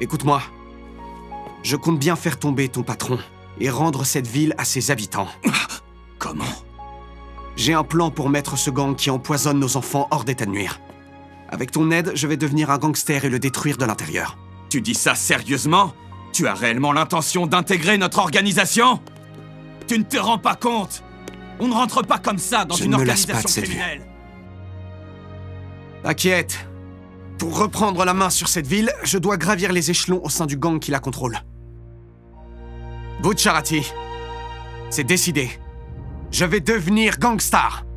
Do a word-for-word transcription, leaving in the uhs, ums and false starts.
Écoute-moi. Je compte bien faire tomber ton patron et rendre cette ville à ses habitants. Comment? J'ai un plan pour mettre ce gang qui empoisonne nos enfants hors d'état de nuire. Avec ton aide, je vais devenir un gangster et le détruire de l'intérieur. Tu dis ça sérieusement? Tu as réellement l'intention d'intégrer notre organisation? Tu ne te rends pas compte? On ne rentre pas comme ça dans je une ne me lasse pas de organisation cette criminelle. vue. T'inquiète. Pour reprendre la main sur cette ville, je dois gravir les échelons au sein du gang qui la contrôle. Bucciarati, c'est décidé. Je vais devenir gangstar.